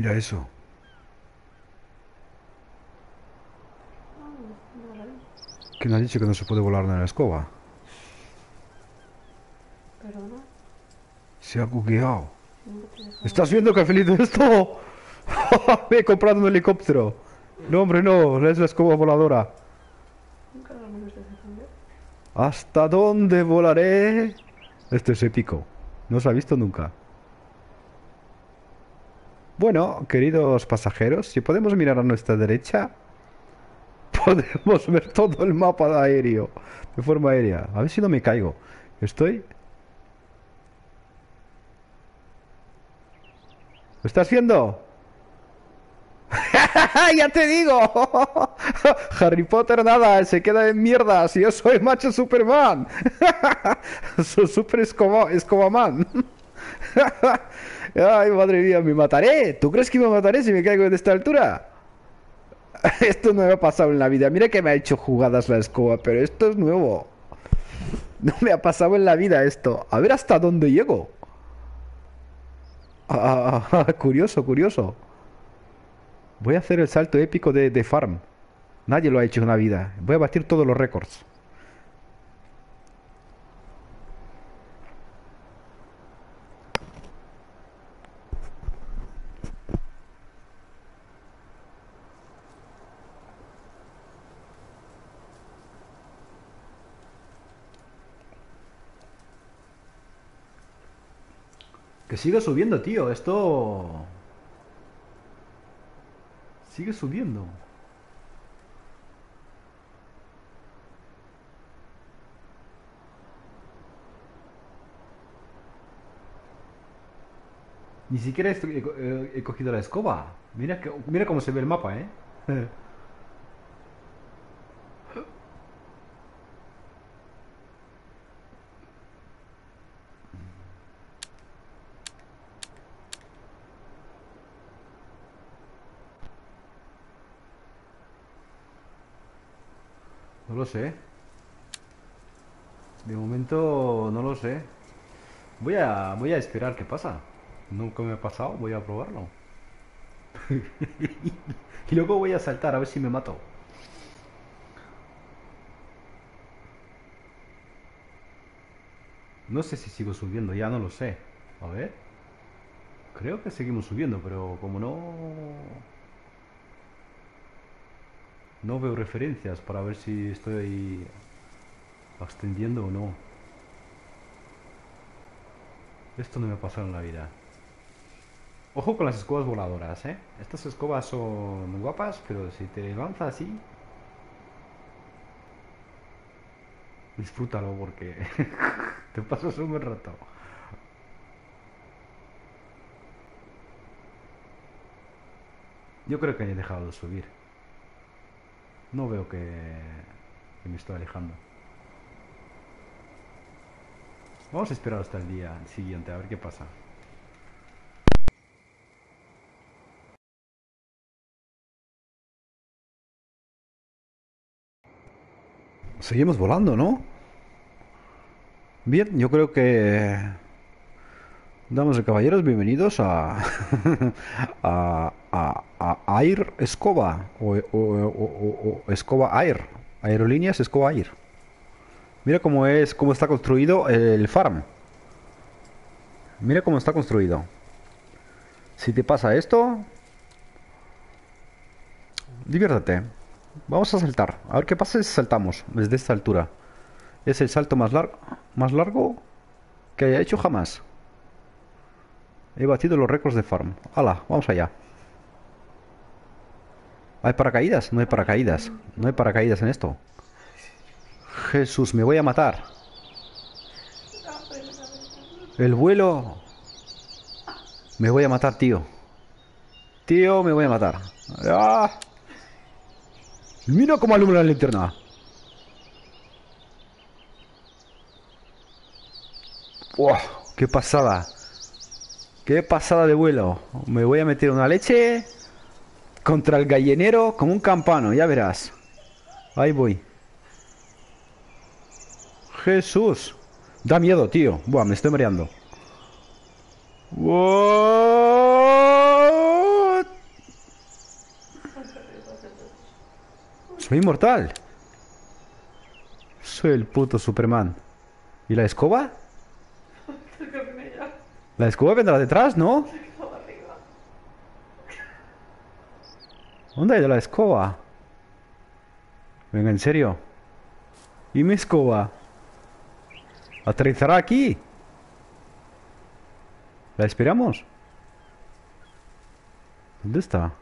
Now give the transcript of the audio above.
Mira eso. ¿Quién ha dicho que no se puede volar en la escoba? Perdona, Se ha bugueado. nunca te he dejado ¿Estás volar. viendo qué feliz esto? Me he comprado un helicóptero. No, hombre, no. Es la escoba voladora. Nunca lo menos decepcioné. ¿Hasta dónde volaré? Esto es épico. No se ha visto nunca. Bueno, queridos pasajeros, si podemos mirar a nuestra derecha, podemos ver todo el mapa de aéreo. De forma aérea. A ver si no me caigo. Estoy... ¿Lo estás viendo? ¡Ya te digo! Harry Potter nada, se queda en mierda. Si yo soy macho Superman. Soy Super Escobaman. Ay, madre mía, me mataré. ¿Tú crees que me mataré si me caigo de esta altura? Esto no me ha pasado en la vida. Mira que me ha hecho jugadas la escoba, pero esto es nuevo. No me ha pasado en la vida esto. A ver hasta dónde llego. Curioso, curioso. Voy a hacer el salto épico de Farm. Nadie lo ha hecho en la vida. Voy a batir todos los récords. Que sigue subiendo, tío. Esto... Sigue subiendo. Ni siquiera he cogido la escoba. Mira cómo se ve el mapa, ¿eh? No lo sé. De momento no lo sé. Voy a esperar qué pasa. Nunca me ha pasado, voy a probarlo. Y luego voy a saltar a ver si me mato. No sé si sigo subiendo, ya no lo sé. A ver. Creo que seguimos subiendo, pero como no... No veo referencias para ver si estoy ascendiendo o no. Esto no me ha pasado en la vida. Ojo con las escobas voladoras, ¿eh? Estas escobas son guapas, pero si te lanza así, disfrútalo porque te pasas un buen rato. Yo creo que he dejado de subir. No veo que me estoy alejando. Vamos a esperar hasta el día siguiente a ver qué pasa. Seguimos volando, ¿no? Bien, yo creo que... Damas y caballeros, bienvenidos a... a Air Escoba. O Escoba Air. Aerolíneas Escoba Air. Mira cómo está construido el farm. Mira cómo está construido. Si te pasa esto, diviértete. Vamos a saltar. A ver qué pasa si saltamos desde esta altura. Es el salto más largo que haya hecho jamás. He batido los récords de farm. ¡Hala! Vamos allá. ¿Hay paracaídas? No hay paracaídas. No hay paracaídas en esto. Jesús, me voy a matar. El vuelo... Me voy a matar, tío. Tío, me voy a matar. ¡Ah! Mira cómo alumbra la linterna. ¡Wow! ¡Qué pasada! ¡Qué pasada de vuelo! Me voy a meter una leche contra el gallinero como un campano, ya verás. Ahí voy. Jesús. Da miedo, tío. Buah, me estoy mareando. ¡Wow! Soy inmortal. Soy el puto Superman. ¿Y la escoba? Cerca con ella. La escoba vendrá detrás, ¿no? Todo arriba. ¿Dónde ha ido la escoba? Venga, en serio. ¿Y mi escoba? ¿Aterrizará aquí? ¿La esperamos? ¿Dónde está?